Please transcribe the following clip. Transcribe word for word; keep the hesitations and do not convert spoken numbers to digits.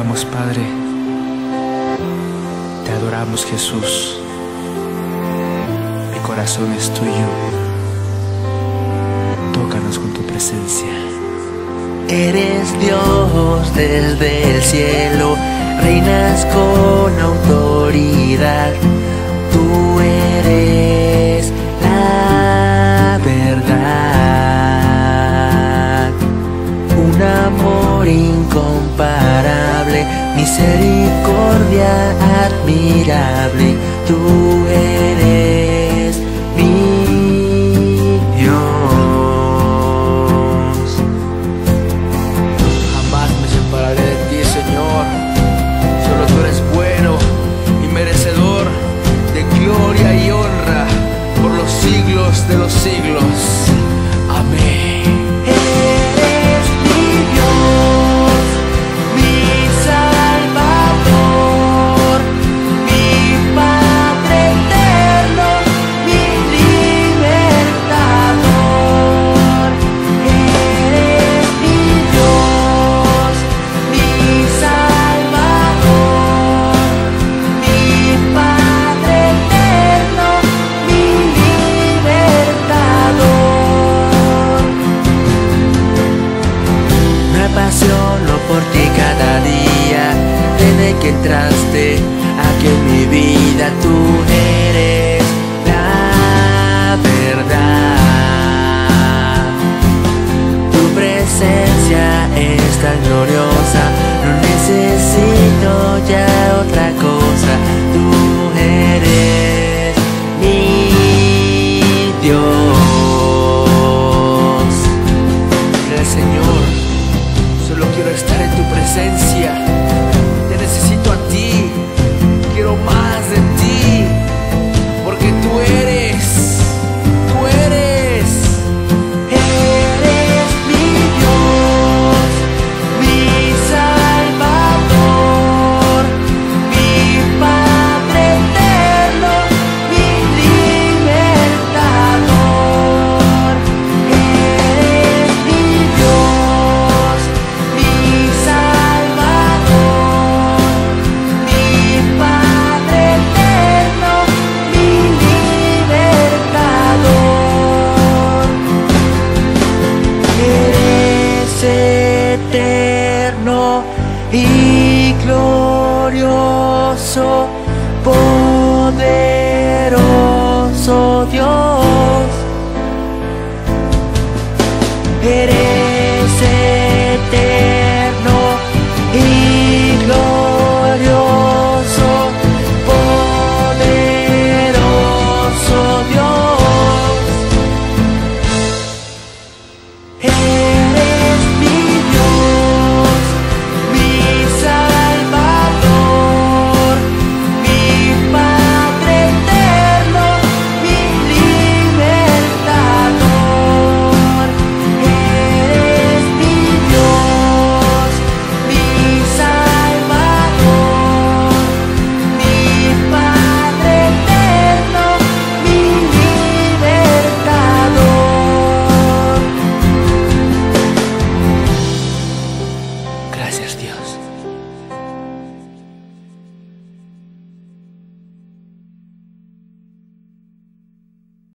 adoramos, Padre. Te adoramos, Jesús. Mi corazón es tuyo. Tócanos con tu presencia. Eres Dios desde el cielo, reinas con autoridad. Tú eres la verdad, un amor incomparable, misericordia admirable. Tú eres mi Dios. Jamás me separaré de ti, Señor. Solo tú eres bueno y merecedor de gloria y honra por los siglos de los siglos. Amén. Eres mi Dios, mi Salvador, mi Padre eterno, mi libertador. Eres mi Dios, mi Salvador, mi Padre eterno, mi libertador. Me apasiono por ti cada día, desde que entraste aquí en mi vida. Tú eres la verdad, tu presencia es tan gloriosa, no necesito ya otra cosa. Tú eres mi Dios. Gracias, Señor. Solo quiero estar en tu presencia. Te necesito a ti. Quiero más de ti. Porque tú eres. Tú eres. Eres mi Dios, mi Salvador, mi Padre eterno, mi libertador. Eres mi Dios, mi Salvador, mi Padre eterno, mi libertador. Eres eterno y glorioso.